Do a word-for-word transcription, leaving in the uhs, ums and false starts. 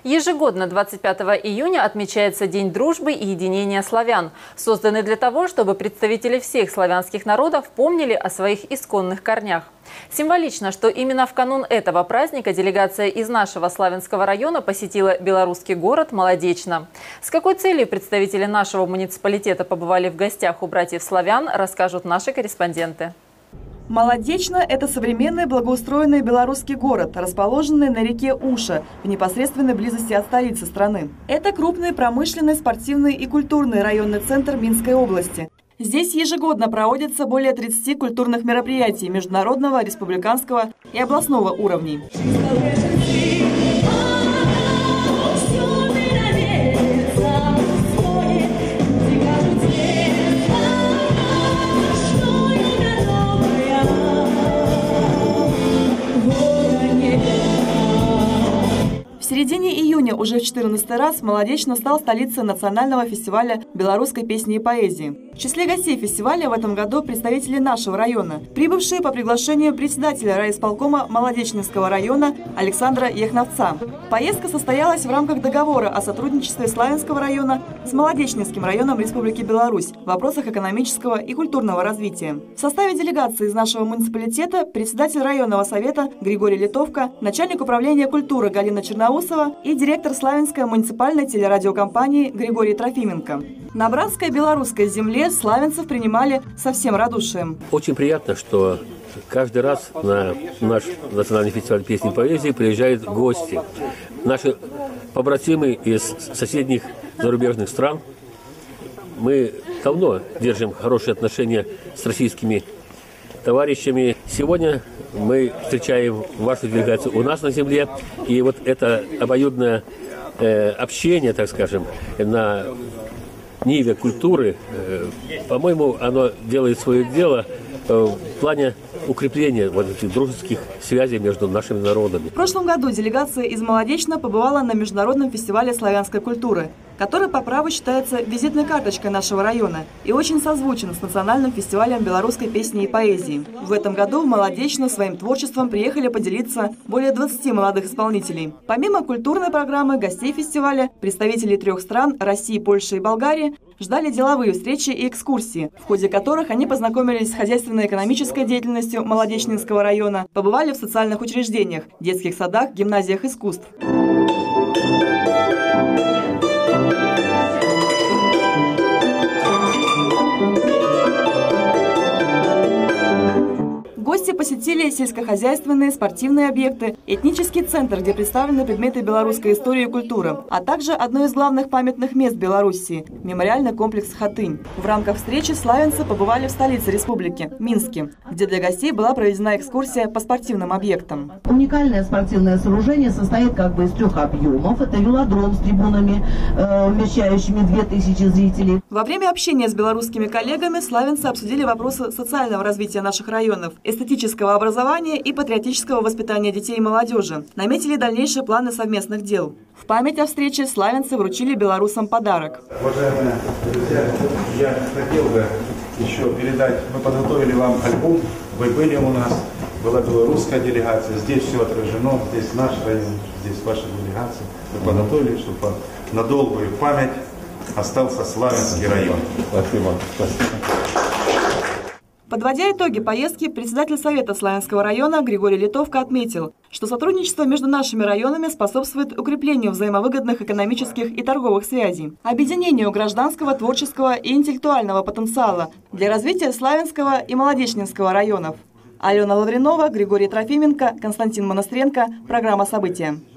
Ежегодно двадцать пятого июня отмечается День дружбы и единения славян, созданный для того, чтобы представители всех славянских народов помнили о своих исконных корнях. Символично, что именно в канун этого праздника делегация из нашего Славянского района посетила белорусский город Молодечно. С какой целью представители нашего муниципалитета побывали в гостях у братьев славян, расскажут наши корреспонденты. Молодечно – это современный благоустроенный белорусский город, расположенный на реке Уша, в непосредственной близости от столицы страны. Это крупный промышленный, спортивный и культурный районный центр Минской области. Здесь ежегодно проводятся более тридцати культурных мероприятий международного, республиканского и областного уровней. В середине июня уже в четырнадцатый раз Молодечно стал столицей национального фестиваля белорусской песни и поэзии. В числе гостей фестиваля в этом году представители нашего района, прибывшие по приглашению председателя райисполкома Молодечнинского района Александра Яхновца. Поездка состоялась в рамках договора о сотрудничестве Славянского района с Молодечнинским районом Республики Беларусь в вопросах экономического и культурного развития. В составе делегации из нашего муниципалитета председатель районного совета Григорий Литовка, начальник управления культуры Галина Черноусова и директор Славянской муниципальной телерадиокомпании Григорий Трофименко. На братской белорусской земле славянцев принимали со всем радушием. Очень приятно, что каждый раз на наш национальный фестиваль песни и поэзии приезжают гости. Наши побратимы из соседних зарубежных стран. Мы давно держим хорошие отношения с российскими товарищами. Сегодня мы встречаем вашу делегацию у нас на земле. И вот это обоюдное э, общение, так скажем, на ниве культуры, э, по-моему, оно делает свое дело э, в плане укрепления вот этих дружеских связей между нашими народами. В прошлом году делегация из Молодечно побывала на международном фестивале славянской культуры, который по праву считается визитной карточкой нашего района и очень созвучен с национальным фестивалем белорусской песни и поэзии. В этом году в Молодечно своим творчеством приехали поделиться более двадцати молодых исполнителей. Помимо культурной программы, гостей фестиваля, представителей трех стран – России, Польши и Болгарии – ждали деловые встречи и экскурсии, в ходе которых они познакомились с хозяйственно-экономической деятельностью Молодечнинского района, побывали в социальных учреждениях, детских садах, гимназиях искусств. Гости посетили сельскохозяйственные, спортивные объекты, этнический центр, где представлены предметы белорусской истории и культуры, а также одно из главных памятных мест Белоруссии – мемориальный комплекс «Хатынь». В рамках встречи славянцы побывали в столице республики – Минске, где для гостей была проведена экскурсия по спортивным объектам. Уникальное спортивное сооружение состоит как бы из трех объемов. Это велодром с трибунами, э, вмещающими две тысячи зрителей. Во время общения с белорусскими коллегами славянцы обсудили вопросы социального развития наших районов, эстетического образования и патриотического воспитания детей и молодежи. Наметили дальнейшие планы совместных дел. В память о встрече славянцы вручили белорусам подарок. Уважаемые друзья, я хотел бы еще передать, мы подготовили вам альбом, вы были у нас, была белорусская делегация, здесь все отражено, здесь наш район, здесь ваша делегация. Мы подготовили, чтобы на долгую память остался Славянский район. Спасибо. Спасибо. Подводя итоги поездки, председатель Совета Славянского района Григорий Литовка отметил, что сотрудничество между нашими районами способствует укреплению взаимовыгодных экономических и торговых связей, объединению гражданского, творческого и интеллектуального потенциала для развития Славянского и Молодечнинского районов. Алена Лавринова, Григорий Трофименко, Константин Монастренко. Программа «События».